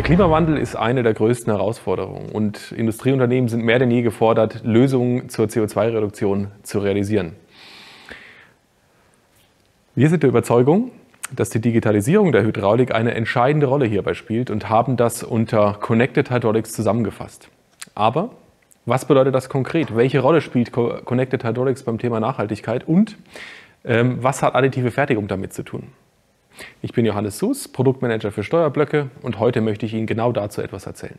Der Klimawandel ist eine der größten Herausforderungen und Industrieunternehmen sind mehr denn je gefordert, Lösungen zur CO2-Reduktion zu realisieren. Wir sind der Überzeugung, dass die Digitalisierung der Hydraulik eine entscheidende Rolle hierbei spielt und haben das unter Connected Hydraulics zusammengefasst. Aber was bedeutet das konkret? Welche Rolle spielt Connected Hydraulics beim Thema Nachhaltigkeit und was hat additive Fertigung damit zu tun? Ich bin Johannes Suß, Produktmanager für Steuerblöcke und heute möchte ich Ihnen genau dazu etwas erzählen.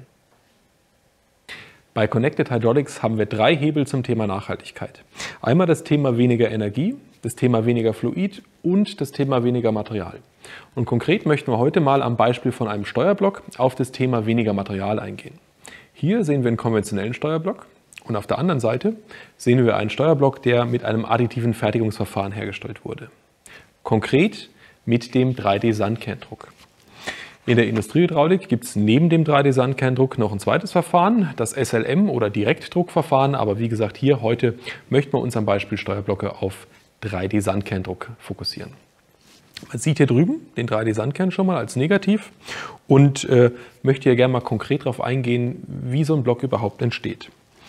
Bei Connected Hydraulics haben wir 3 Hebel zum Thema Nachhaltigkeit. Einmal das Thema weniger Energie, das Thema weniger Fluid und das Thema weniger Material. Und konkret möchten wir heute mal am Beispiel von einem Steuerblock auf das Thema weniger Material eingehen. Hier sehen wir einen konventionellen Steuerblock und auf der anderen Seite sehen wir einen Steuerblock, der mit einem additiven Fertigungsverfahren hergestellt wurde. Konkret mit dem 3D-Sandkerndruck. In der Industriehydraulik gibt es neben dem 3D-Sandkerndruck noch ein zweites Verfahren, das SLM oder Direktdruckverfahren. Aber wie gesagt, hier heute möchten wir uns am Beispiel Steuerblöcke auf 3D-Sandkerndruck fokussieren. Man sieht hier drüben den 3D-Sandkern schon mal als negativ und möchte hier gerne mal konkret darauf eingehen, wie so ein Block überhaupt entsteht.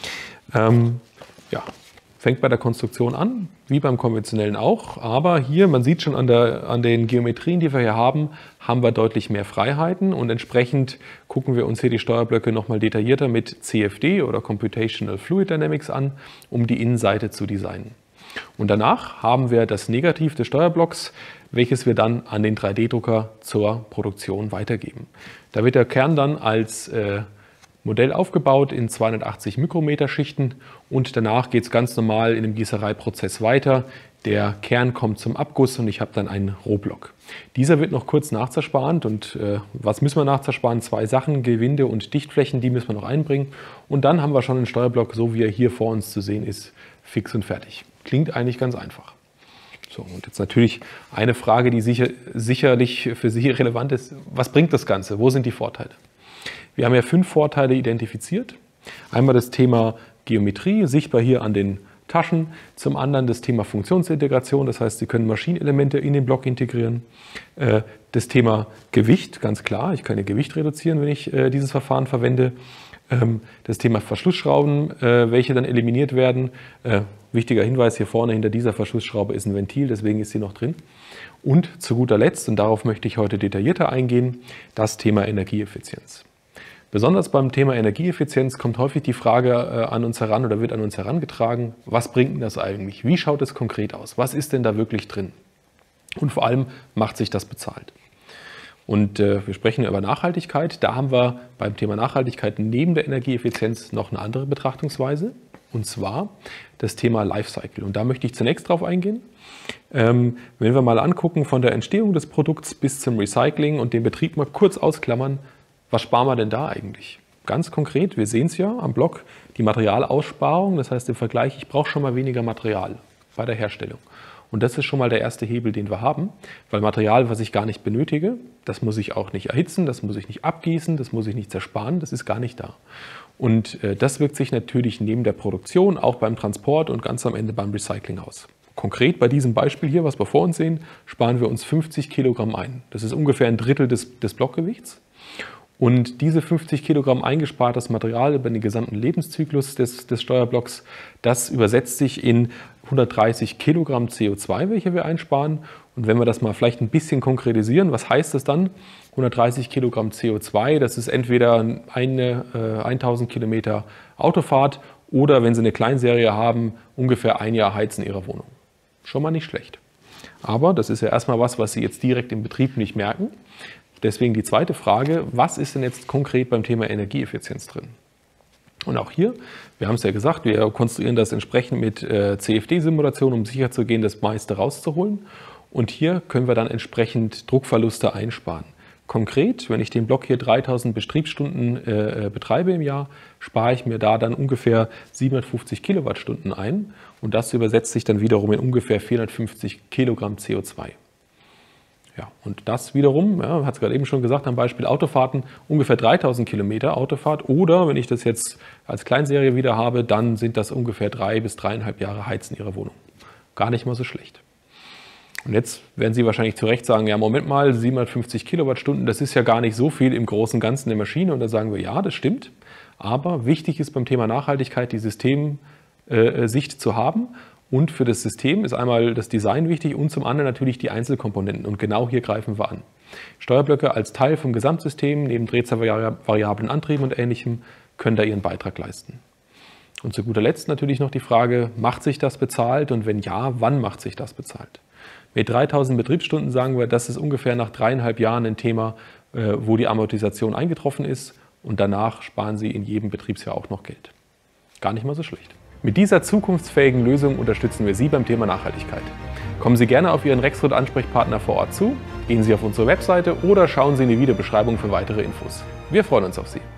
Fängt bei der Konstruktion an, wie beim konventionellen auch, aber hier, man sieht schon an den Geometrien, die wir hier haben wir deutlich mehr Freiheiten und entsprechend gucken wir uns hier die Steuerblöcke nochmal detaillierter mit CFD oder Computational Fluid Dynamics an, um die Innenseite zu designen. Und danach haben wir das Negativ des Steuerblocks, welches wir dann an den 3D-Drucker zur Produktion weitergeben. Da wird der Kern dann als Modell aufgebaut in 280 Mikrometer Schichten und danach geht es ganz normal in dem Gießereiprozess weiter. Der Kern kommt zum Abguss und ich habe dann einen Rohblock. Dieser wird noch kurz nachzersparend und was müssen wir nachzersparen? 2 Sachen, Gewinde und Dichtflächen, die müssen wir noch einbringen und dann haben wir schon einen Steuerblock, so wie er hier vor uns zu sehen ist, fix und fertig. Klingt eigentlich ganz einfach. So, und jetzt natürlich eine Frage, die sicherlich für Sie relevant ist. Was bringt das Ganze? Wo sind die Vorteile? Wir haben ja 5 Vorteile identifiziert. Einmal das Thema Geometrie, sichtbar hier an den Taschen. Zum anderen das Thema Funktionsintegration, das heißt, Sie können Maschinenelemente in den Block integrieren. Das Thema Gewicht, ganz klar, ich kann Ihr Gewicht reduzieren, wenn ich dieses Verfahren verwende. Das Thema Verschlussschrauben, welche dann eliminiert werden. Wichtiger Hinweis, hier vorne hinter dieser Verschlussschraube ist ein Ventil, deswegen ist sie noch drin. Und zu guter Letzt, und darauf möchte ich heute detaillierter eingehen, das Thema Energieeffizienz. Besonders beim Thema Energieeffizienz kommt häufig die Frage an uns heran oder wird an uns herangetragen, was bringt denn das eigentlich? Wie schaut es konkret aus? Was ist denn da wirklich drin? Und vor allem, macht sich das bezahlt? Und wir sprechen über Nachhaltigkeit. Da haben wir beim Thema Nachhaltigkeit neben der Energieeffizienz noch eine andere Betrachtungsweise, und zwar das Thema Lifecycle. Und da möchte ich zunächst drauf eingehen. Wenn wir mal angucken, von der Entstehung des Produkts bis zum Recycling und den Betrieb mal kurz ausklammern, was sparen wir denn da eigentlich? Ganz konkret, wir sehen es ja am Block, die Materialaussparung, das heißt im Vergleich, ich brauche schon mal weniger Material bei der Herstellung. Und das ist schon mal der erste Hebel, den wir haben, weil Material, was ich gar nicht benötige, das muss ich auch nicht erhitzen, das muss ich nicht abgießen, das muss ich nicht zersparen, das ist gar nicht da. Und das wirkt sich natürlich neben der Produktion, auch beim Transport und ganz am Ende beim Recycling aus. Konkret bei diesem Beispiel hier, was wir vor uns sehen, sparen wir uns 50 Kilogramm ein. Das ist ungefähr ein Drittel des Blockgewichts. Und diese 50 Kilogramm eingespartes Material über den gesamten Lebenszyklus des Steuerblocks, das übersetzt sich in 130 Kilogramm CO2, welche wir einsparen. Und wenn wir das mal vielleicht ein bisschen konkretisieren, was heißt das dann? 130 Kilogramm CO2, das ist entweder 1000 Kilometer Autofahrt oder, wenn Sie eine Kleinserie haben, ungefähr ein Jahr Heizen Ihrer Wohnung. Schon mal nicht schlecht. Aber das ist ja erstmal was Sie jetzt direkt im Betrieb nicht merken. Deswegen die zweite Frage, was ist denn jetzt konkret beim Thema Energieeffizienz drin? Und auch hier, wir haben es ja gesagt, wir konstruieren das entsprechend mit CFD-Simulationen, um sicherzugehen, das meiste rauszuholen. Und hier können wir dann entsprechend Druckverluste einsparen. Konkret, wenn ich den Block hier 3000 Betriebsstunden betreibe im Jahr, spare ich mir da dann ungefähr 750 Kilowattstunden ein. Und das übersetzt sich dann wiederum in ungefähr 450 Kilogramm CO2. Ja, und das wiederum, ja, hat es gerade eben schon gesagt, am Beispiel Autofahrten, ungefähr 3000 Kilometer Autofahrt. Oder wenn ich das jetzt als Kleinserie wieder habe, dann sind das ungefähr 3 bis 3,5 Jahre Heizen Ihrer Wohnung. Gar nicht mal so schlecht. Und jetzt werden Sie wahrscheinlich zu Recht sagen, ja Moment mal, 750 Kilowattstunden, das ist ja gar nicht so viel im Großen und Ganzen der Maschine. Und da sagen wir, ja, das stimmt. Aber wichtig ist beim Thema Nachhaltigkeit die Systemsicht zu haben. Und für das System ist einmal das Design wichtig und zum anderen natürlich die Einzelkomponenten. Und genau hier greifen wir an. Steuerblöcke als Teil vom Gesamtsystem, neben drehzahlvariablen Antrieben und Ähnlichem, können da ihren Beitrag leisten. Und zu guter Letzt natürlich noch die Frage, macht sich das bezahlt und wenn ja, wann macht sich das bezahlt? Mit 3000 Betriebsstunden sagen wir, das ist ungefähr nach 3,5 Jahren ein Thema, wo die Amortisation eingetroffen ist und danach sparen Sie in jedem Betriebsjahr auch noch Geld. Gar nicht mal so schlecht. Mit dieser zukunftsfähigen Lösung unterstützen wir Sie beim Thema Nachhaltigkeit. Kommen Sie gerne auf Ihren Rexroth-Ansprechpartner vor Ort zu, gehen Sie auf unsere Webseite oder schauen Sie in die Videobeschreibung für weitere Infos. Wir freuen uns auf Sie.